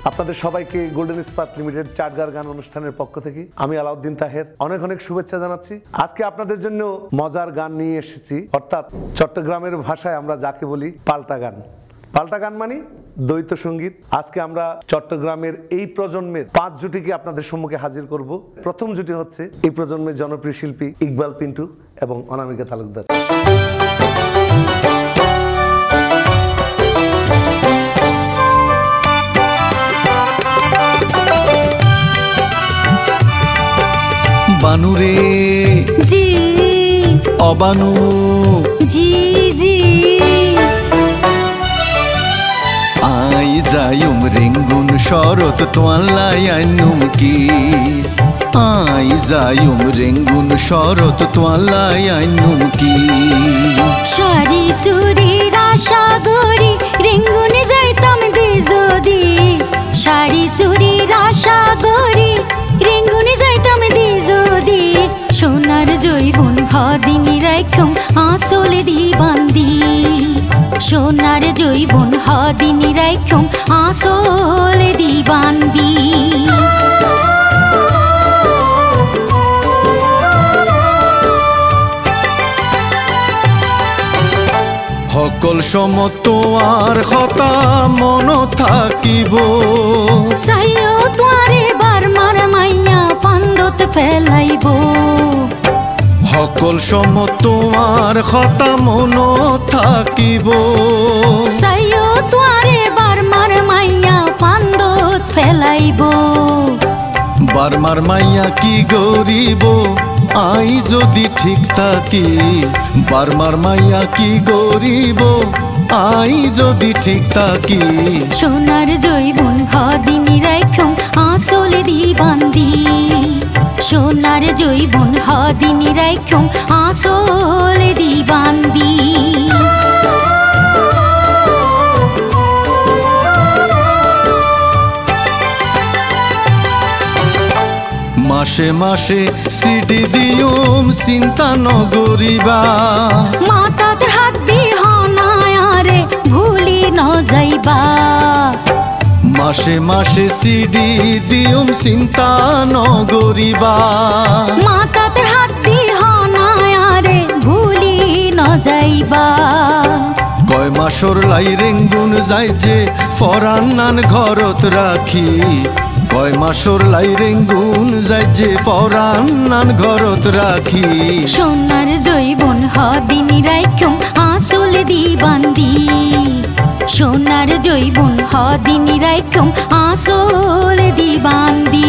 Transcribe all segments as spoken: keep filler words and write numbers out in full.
আপনাদের সবাইকে গোল্ডেন ইস্পাত লিমিটেড চাটগার গান অনুষ্ঠানের পক্ষ থেকে আমি আলাউদ্দিন তাহের অনেক অনেক শুভেচ্ছা জানাচ্ছি। আজকে আপনাদের জন্য মজার গান নিয়ে এসেছি, অর্থাৎ চট্টগ্রামের ভাষায় আমরা যাকে বলি পাল্টা গান। পাল্টা গান মানে দ্বৈত সঙ্গীত। আজকে আমরা চট্টগ্রামের এই প্রজন্মের পাঁচ জুটিকে আপনাদের সম্মুখে হাজির করব। প্রথম জুটি হচ্ছে এই প্রজন্মের জনপ্রিয় শিল্পী ইকবাল পিন্টু এবং অনামিকা তালুকদার। বানুরে জি অবানু জি জি আই যায়ুম রেঙ্গুন শরৎ তোয়াল্লাই আইনুম কি আই যায়ুম রেঙ্গুন শরৎ তোয়াল্লাই আইনুম কি সারি সুরির আশা গড়ি রেঙ্গুনে যাইতাম দে যদি সারি সুরির আশা গড়ি রেঙ্গুনে যাইতাম দে যদি সোনার জৈবন ভাদিনী রাইখম আসলে দি বান্দি সোনার জৈবন হাদিনী রাইখম আসলে দি বান্দি সকল সমত আর কথা মন থাকিব সাইও তোয়ারে বারমার মাইয়া ফান্দত ফেলাইব সকল সমত আর কথা মন থাকিব সাইও তোয়ারে বারমার মাইয়া ফান্দত ফেলাইব বারমার মাইয়া কি গরিব আই যদি ঠিক থাকি বারমার মাইয়া কি গরিব আই যদি ঠিক থাকি সোনার জৈবন হাদিনী রাইখম আসলে দি বান্দি সোনার জৈবন হাদিনী রাইখম আসলে দি বান্দি মাসে মাসে সিডি দিউম চিন্তা নগরিবা মাতাত হাত দি হনায়ারে ভুলি ন যাইবা মাসে মাসে সিডি দিউম চিন্তা নগরিবা মাতাত হাত দি হনায়ারে ভুলি ন যাইবা কয় মাসর লাই রেঙ্গুন যাই যে ফরান নান ঘরত রাখি কয় মাসর লাই রেঙ্গুন যাই যে ফরান নান ঘরত রাখি সোনার জৈবন হাদিনী রাইখম আসলে দি বান্দি সোনার জৈবন হাদিনী রাইখম আসলে দি বান্দি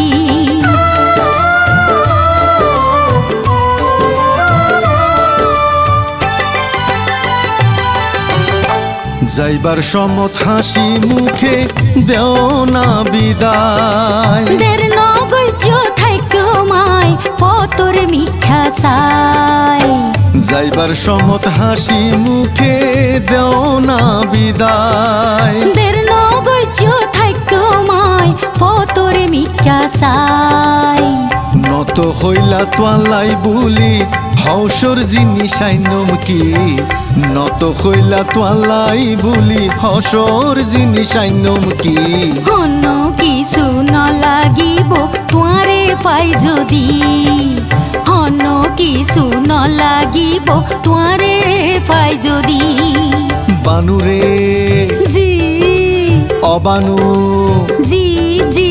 যাইবার সমত হাসি মুখে দেও না বিদায় দের নগৈজ থাইকো মাই ফতর মিঠা চাই যাইবার সমত হাসি মুখে দেও না বিদায় দের নগৈজ থাইকো মাই ফতর মিঠা চাই নত হইলা তোয়ালাই বুলি হসর জিনিস আইনম কি নত হইলা তোয়ালাই বুলি হসর জিনিস আইনম কি অন্য কিছু নলাগিব তোয়ারে পাই যদি অন্য কিছু নলাগিব তোয়ারে পাই যদি বানুরে জি অবানু জি জি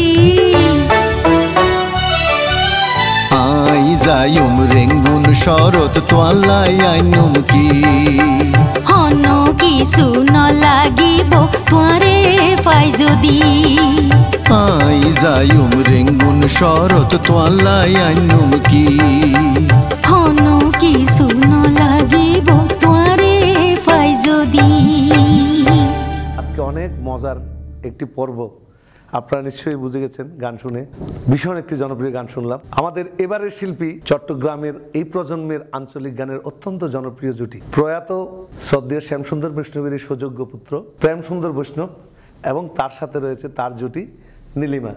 আই যায়ুম রেঙ্গুন শরৎ তোয়ালাই আইনুম কি অন্য কিছু নলাগিব তোয়ারে পাই যদি আই যায়ুম রেঙ্গুন শরৎ তোয়ালাই আইনুম কি অন্য কিছু নলাগিব তোয়ারে পাই যদি আজকে অনেক মজার একটি পর্ব আপনারা নিশ্চয়ই বুঝে গেছেন। গান শুনে ভীষণ একটি জনপ্রিয় গান শুনলাম। আমাদের এবারের শিল্পী চট্টগ্রামের এই প্রজন্মের আঞ্চলিক গানের অত্যন্ত জনপ্রিয় জুটি প্রয়াত শ্রদ্ধেয় শ্যামসুন্দর বৈষ্ণবের সুযোগ্য পুত্র প্রেমসুন্দর বৈষ্ণব এবং তার সাথে রয়েছে তার জুটি নীলিমা।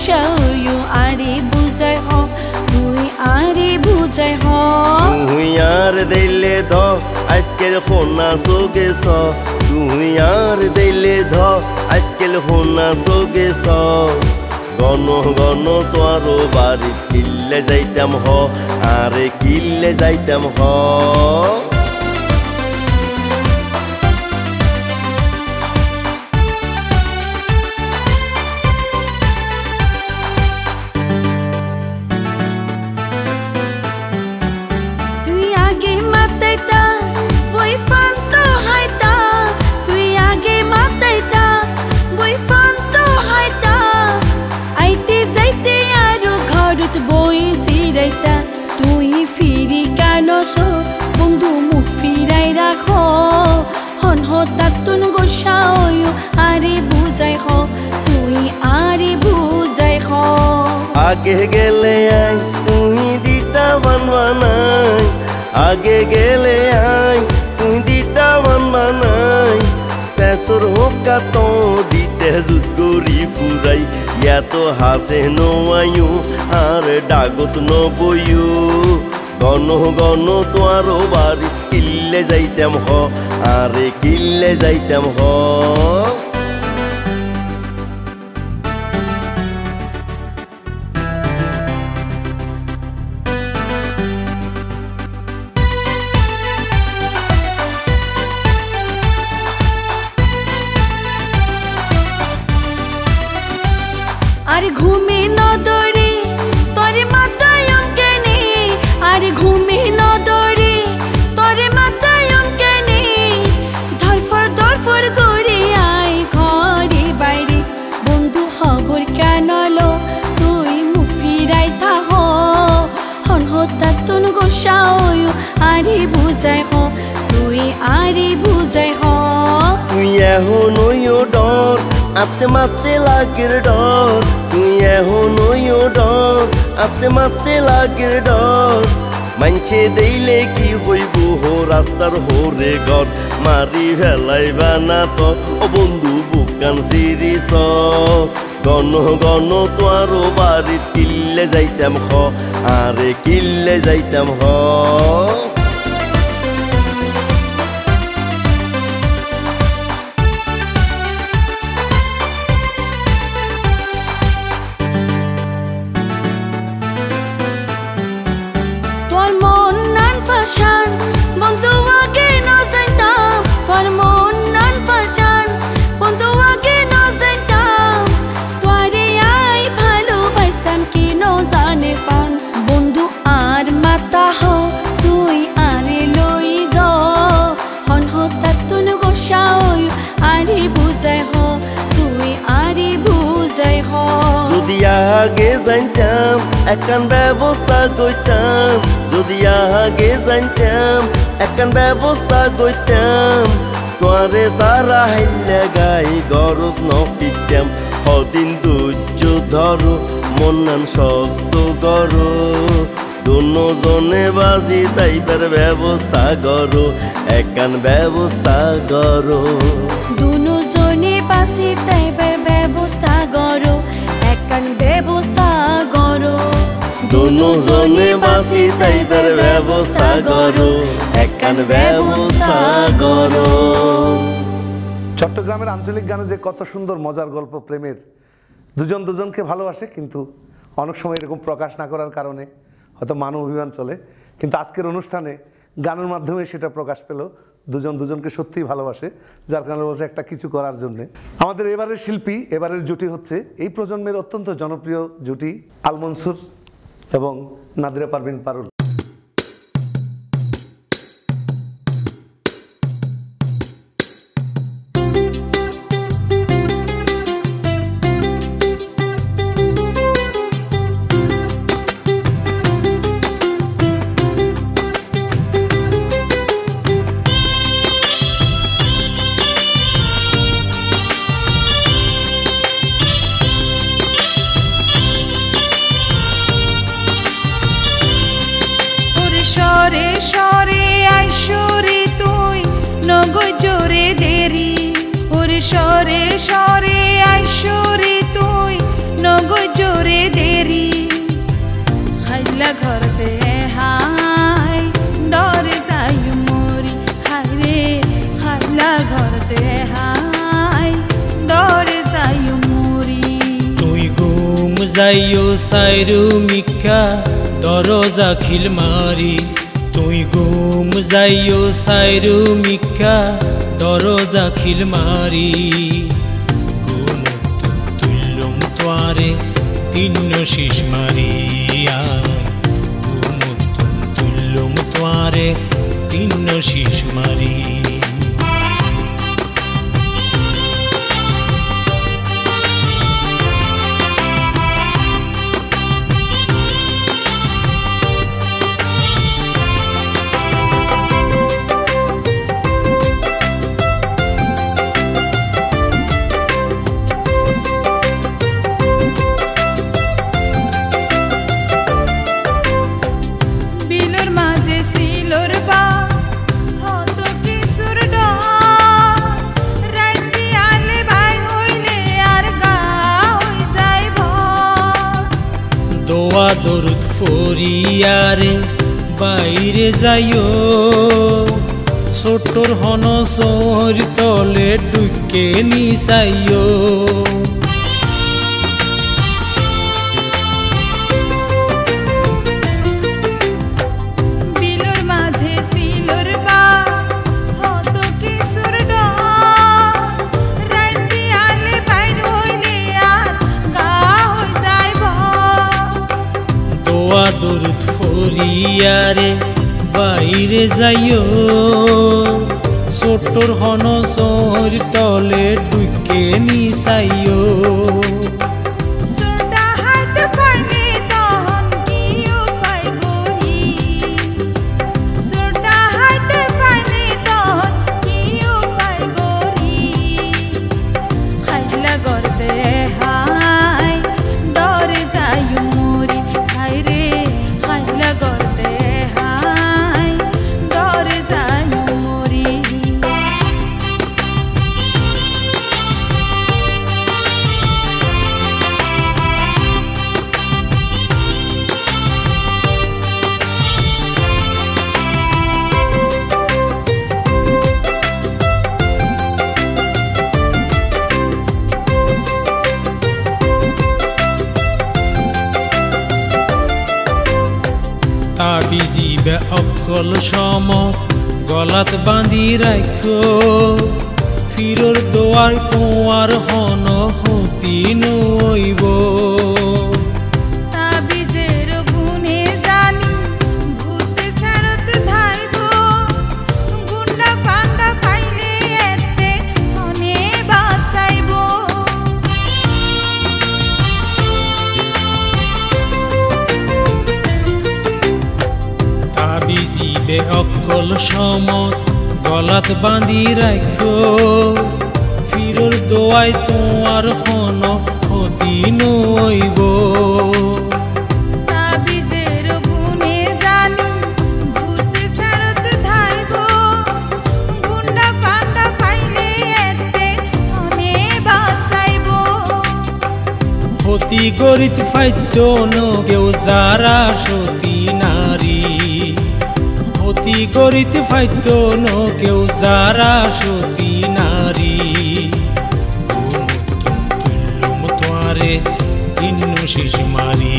গোসাইও আরে বুঝাই হ তুই আরে বুঝাই হ তুই আর দিলে ধ আজকের হোনা সোগে স তুই আর দিলে ধ আজকের হোনা সোগে স গণ গণ তোর বাড়ি কিল্লে যাইতাম হ আরে কিল্লে যাইতাম হ তুই ফিরি কেন বন্ধু মুখ ফিরাই রাখো হন হতাতুন গোসাইও আরে বুঝাই হ তুই আরে বুঝাই হ আগে গেলে আই তুই দিতা বানবানাই আগে গেলে আই তুই দিতা বানবানাই পেসর হোকা তো দিতে জুত গরি ফুরাই ইয়াতো হাসে নয়ু আর ডাগত নবয়ু গণ গণ তোর বাড়ি কিল্লে যাইতাম হ আরে কিল্লে যাইতাম হ আরে ঘুমে নদরে তোরে মাথায় অঙ্কেনে আরে ঘুমে নদরে তোরে মাথায় অঙ্কেনে ধরফর ধরফর করে আয় ঘরে বাইরে বন্ধু খবর কেন লো তুই মুখ ফিরাই থাহ হন হতাতুন গোসাইও আরে বুঝাই হ তুই আরে বুঝাই হ তুই এখন ওইও ডর আতে মাতে লাগের ডর তুই এখন ওইও ডর আতে মাতে লাগের ডর মানছে দেইলে কি হইব হো রাস্তার হোরে ঘর মারি ফেলাই বানা তো ও বন্ধু বুকান সিরিস গণ গণ তোর বাড়ি কিল্লে যাইতাম হ আরে কিল্লে যাইতাম হ বন্ধু আগে ন যাইতাম তোর মন নান ফাশান বন্ধু আগে ন যাইতাম তোরে আই ভালোবাসতাম কি ন জানে পান বন্ধু আর মাতা হ তুই আরে লই য হন হতাতুন গোসাইও আরে বুঝাই হ তুই আরে বুঝাই হ যদি আগে জানতাম একান ব্যবস্থা করতাম যদি আগে জানতাম একান ব্যবস্থা করতাম তোরে সারা হাইলে গাই গরত নফিতাম হদিন ধৈর্য ধরো মনান শক্ত করো দুজনে বাজি তাইবার ব্যবস্থা করো একান ব্যবস্থা করো দুজনে বাজি তাইবার ব্যবস্থা করো একান ব্যবস্থা করো দুজনে বাসি তাইবার ব্যবস্থা করো একান ব্যবস্থা করো চট্টগ্রামের আঞ্চলিক গানে যে কত সুন্দর মজার গল্প প্রেমের দুজন দুজনকে ভালোবাসে কিন্তু অনেক সময় এরকম প্রকাশ না করার কারণে হয়তো মান অভিমান চলে কিন্তু আজকের অনুষ্ঠানে গানের মাধ্যমে সেটা প্রকাশ পেল দুজন দুজনকে সত্যিই ভালোবাসে যার কারণে বলছে একটা কিছু করার জন্য আমাদের এবারের শিল্পী এবারের জুটি হচ্ছে এই প্রজন্মের অত্যন্ত জনপ্রিয় জুটি আল মনসুর এবং নাদিরা পারভিন পারুল সরে সরে আইসরে তুই নগো ঘরতে হাই ডরে যাই মরি হাই রে খাইলা ঘরতে হাই ডরে যাই মরি তুই ঘুম যাইও সাইরু মিকা দরজা খিল মারি তুই ঘুম যাইও সাইরু মিকা দরজা খিল মারি ঘুম তুল্লুম তোয়ারে তিন শীষ মারি ঘুম তুল্লুম তোয়ারে তিন শীষ মারি দোয়া দরুদ ফরিয়ারে বাইরে যাইও ছোটর হন সর তলে ডুকে নিসাইও বিলুর মাঝে সিলুর বা হত কিশোর রাইতি আলে বাইর হইলে আর গা হই যাইব দোয়া দরুদ ফরিয়ারে বাইরে যাইও ছোটর হন সর তলে ডুকে নিসাইও সোডা হাত পাইলে তহন কি উপায় গরি সোডা হাত পাইলে তহন কি উপায় গরি খাইলা গরদে হাই ডরে যাই মরি হাই রে খাইলা গরদে হাই ডরে যাই মরি তাবিজিবে অকল সমত গলাত বাঁধি রাখো ফিরর দোয়ার তোমার হন হতি নইব তাবিজের গুণে জানি ভূত ফেরত ধাইব গুন্ডা পান্ডা পাইলে এতে মনে বাসাইব তাবিজিবে অকল সমত গলাত বাঁধি রাখো ফিরর দোয়ায় তোমার হন হতি নইব তাবিজের গুণে জানি ভূত ফেরত ধাইব গুন্ডা পান্ডা পাইলে এতে মনে বাসাইব হতি গরিত ফাইদ্য নগেও যারা সতী নারী হতি গরিত ফাইদ্য নগেও যারা সতী নারী ঘুম তুল্লুম তোয়ারে তিন শীষ মারি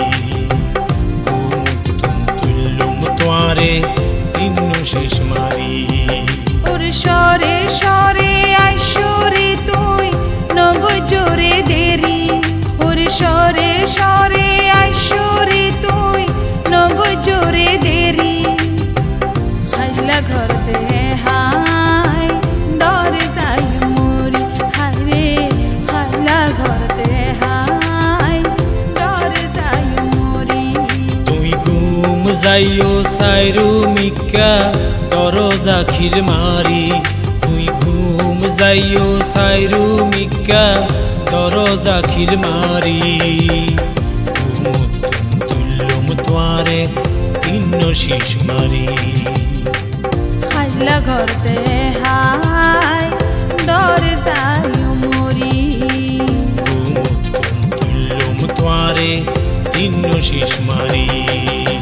ঘুম তুল্লুম তোয়ারে তিন শীষ মারি ওর সরে সরে আইসরে তুই নগ জোরে দেরি ওর সরে সরে আইসরে তুই নগ জোরে দেরি খাইলা ঘর দে হাই ডরে যাই মরি হাই রে খাইলা ঘর দে হাই ডরে যাই মরি তুই ঘুম যাইও সাইরু মিকা দরজা খিল মারি তুই ঘুম যাইও সাইরু মিকা দরজা খিল মারি ঘুম তুল্লুম তোয়ারে তিন শীষ মারি খাইলা ঘর দে হাই ডরে যাই মরি ঘুম তুল্লুম তোয়ারে তিন শীষ মারি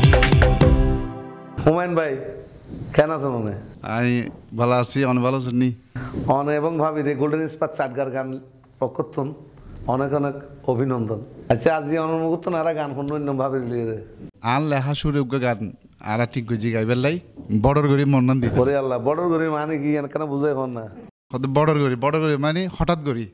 কেন আছেন অনে? আমি ভালো আছি, অনেক ভালো আছেন নি? অনে এবং ভাবি রে গোল্ডেন ইস্পাত চাটগার গান পক্ষতন অনেক অনেক অভিনন্দন। আচ্ছা আজ অনুমুক্ত না গান কোন অন্য ভাবে লিয়ে রে আর লেখা সুরে উগ্র গান আর ঠিক গজি গাইবার লাই বর্ডার গরি মন্নান দি ওরে আল্লাহ বর্ডার গরি মানে কি কেন বুঝাই এখন না? কত বর্ডার গরি বর্ডার গরি মানে হঠাৎ গরি।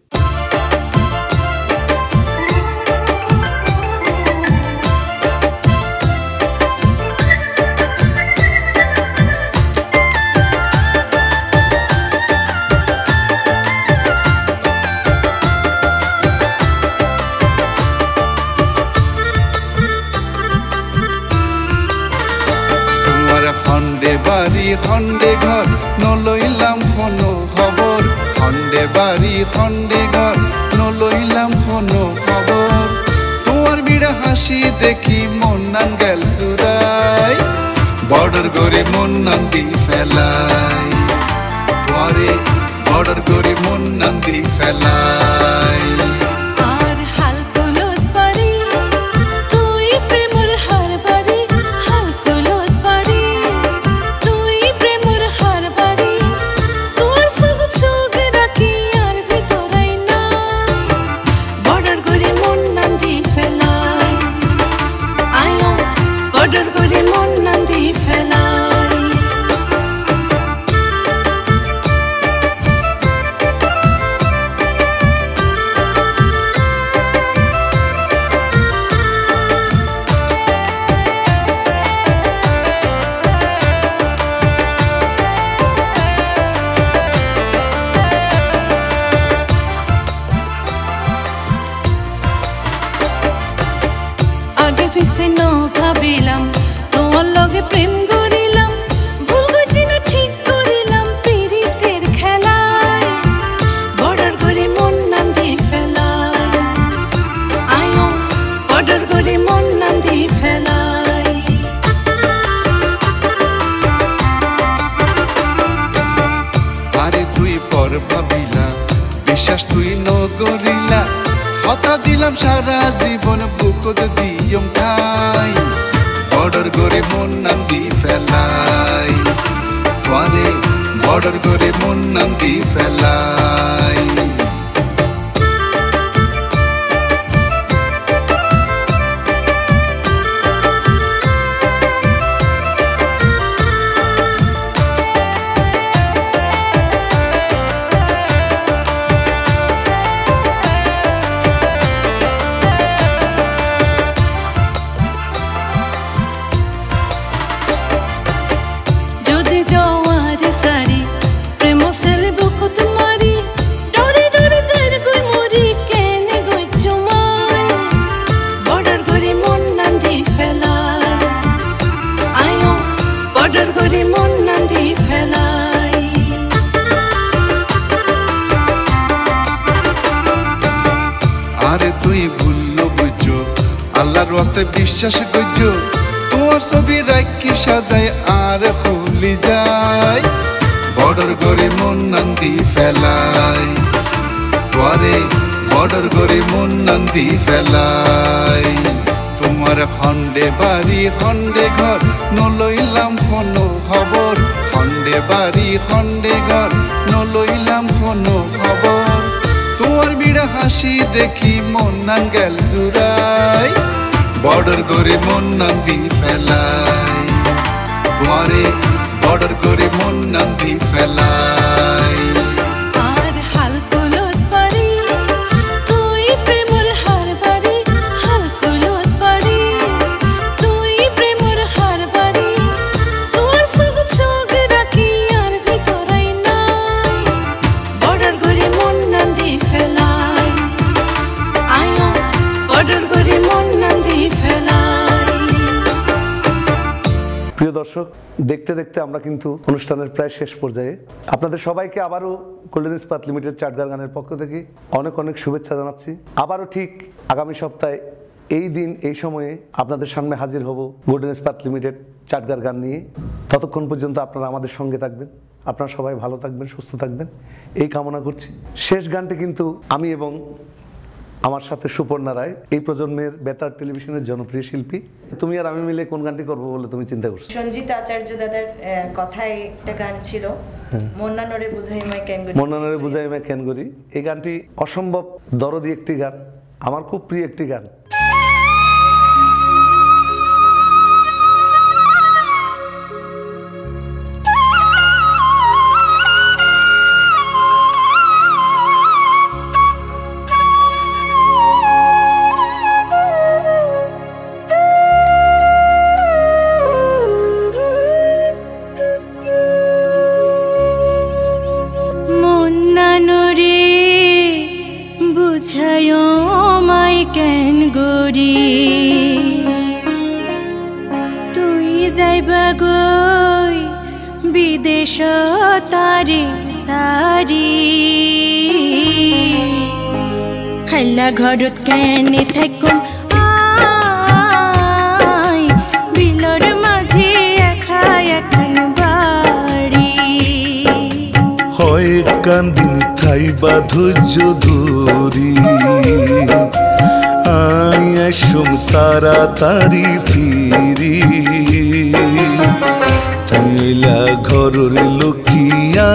খন্ডে বাড়ি খন্ডে ঘর নলইলাম কোনো খবর, খন্ডে বাড়ি খন্ডে ঘর নলইলাম কোনো খবর। তোমার বিড়া হাসি দেখি মন নান গেল জুড়াই, বর্ডার গড়ে মন নান দি ফেলাই, তোমারে বর্ডার গড়ে মন নান দি ফেলাই। ভাবিলাম তোমার লগে প্রেম গড়িলাম, ভুল গজি না ঠিক করিলাম পিরিতের খেলায়, বর্ডার গড়ি মন নান্ধি ফেলাই, আয়ো বর্ডার গড়ি মন নান্ধি ফেলাই। আরে তুই পর ভাবিলা বিশ্বাস তুই নগরিলা, কথা দিলাম সারা জীবন বুকত দিয়ম ঠাই, বর্ডার গড়ে মন নান্দি ফেলাই, তোয়ারে বর্ডার গড়ে মন নান্দি ফেলাই। আরে তুই ভুললো বুঝছো আল্লাহর ওয়াস্তে বিশ্বাস করছো, তোমার ছবি রাখি সাজায় আর খুলি যায়, বর্ডার গড়ে মন নান্দি ফেলাই, তোয়ারে বর্ডার গড়ে মন নান্দি ফেলাই। তোমার খন্ডে বাড়ি খন্ডে ঘর নলইলাম কোনো খবর, খন্ডে বাড়ি খন্ডে ঘর নলইলাম কোনো খবর। তোমার বিড়া হাসি দেখি মন নান গেল জুড়াই, বর্ডার গড়ে মন নান্দি ফেলাই, তোমারে বর্ডার গড়ে মন নান্দি ফেলাই। প্রিয় দর্শক, দেখতে দেখতে আমরা কিন্তু অনুষ্ঠানের প্রায় শেষ পর্যায়ে। আপনাদের সবাইকে আবারও গোল্ডেন ইস্পাত লিমিটেড চাটগার গানের পক্ষ থেকে অনেক অনেক শুভেচ্ছা জানাচ্ছি। আবারও ঠিক আগামী সপ্তাহে এই দিন এই সময়ে আপনাদের সামনে হাজির হব গোল্ডেন ইস্পাত লিমিটেড চাটগার গান নিয়ে। ততক্ষণ পর্যন্ত আপনারা আমাদের সঙ্গে থাকবেন, আপনারা সবাই ভালো থাকবেন, সুস্থ থাকবেন এই কামনা করছি। শেষ গানটি কিন্তু আমি এবং আমার সাথে সুপর্ণা রায়, এই প্রজন্মের বেতার টেলিভিশনের জনপ্রিয় শিল্পী। তুমি আর আমি মিলে কোন গানটি করবো বলে তুমি চিন্তা করছো? সঞ্জিত আচার্য দাদার কথায় একটা গান ছিল, মন্নানরে বুঝাই মাই কেন গরি। মন্নানরে বুঝাই মাই কেন গরি, এই গানটি অসম্ভব দরদি একটি গান, আমার খুব প্রিয় একটি গান। তুই যাইবা গই বিদেশ তারে সারি, খাইলা ঘরত কেনে থাকুম আই, বিলর মাঝে একা এখন বাড়ি। হয় কান্দিন থাইবা ধৈর্য ধরি, আই আসুম তাড়াতাড়ি ফিরি। তুইলা ঘরের লক্ষিয়া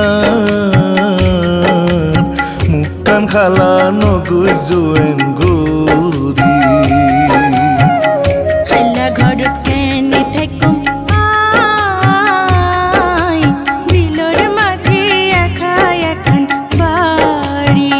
মুখ কান খালা নগৈ জোয়েন গরি, খাইলা ঘরত কেনে থাকুম আই, বিলর মাঝে একা এখন বাড়ি।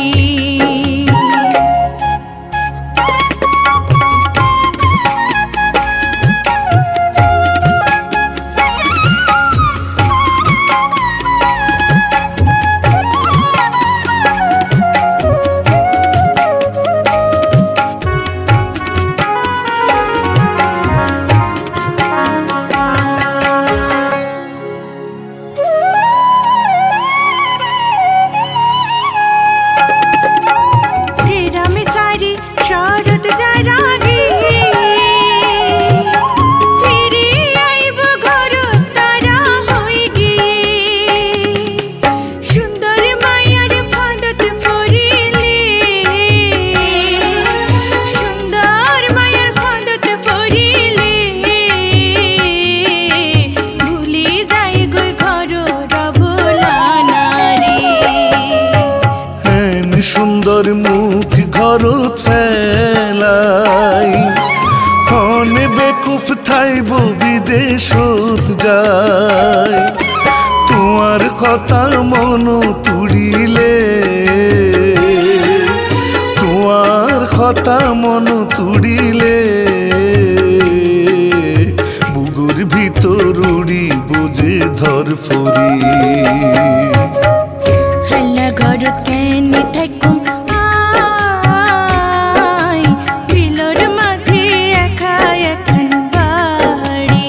সুন্দর মুখ ঘরত ফেলাই, হনে বেকুফ থাইব বিদেশত যায়। তোমার কথা মন তুড়িলে, তোমার কথা মন তুড়িলে, বুগুর ভিতর উড়ি বুঝে ধর ফরি। খাইলা ঘরত কেনে থাকুম আই, বিলর মাঝে একা এখন বাড়ি।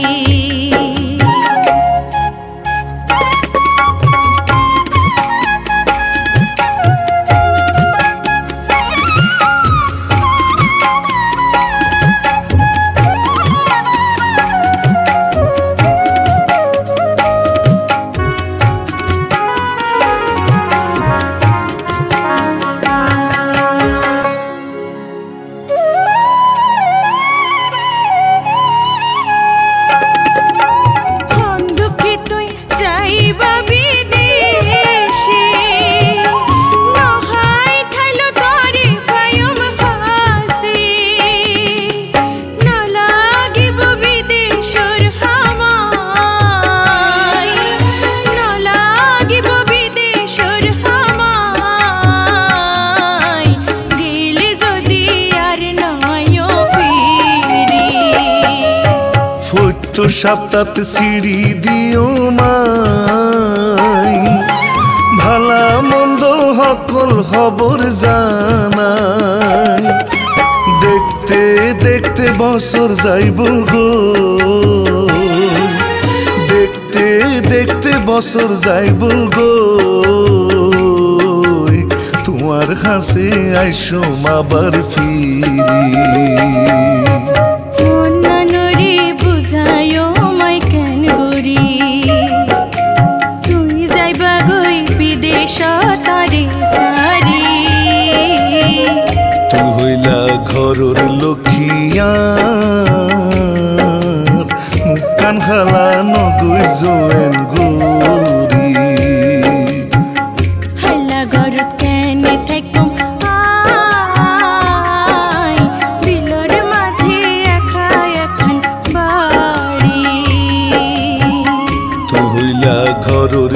তো সপ্তাহ সিঁড়ি দিও মাই, ভালা মন্দ সকল খবর জানাই। দেখতে দেখতে বছর যাইব গো, দেখতে দেখতে বছর যাইব গো, তোমার কাছে আইসো আবার ফিরি। বিদেশ তারে সারি, তুই ঘরর লক্ষিয়ার মুখান খালা নগুই জোয়েন গুরি হাল্লা গরত কেনে থাইকুম আই বিলর মাঝে একা এখান বাড়ি তো হইলা ঘরর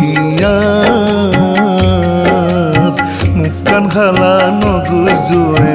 লক্ষিয়ার মুখান খালা নগুই জোয়েন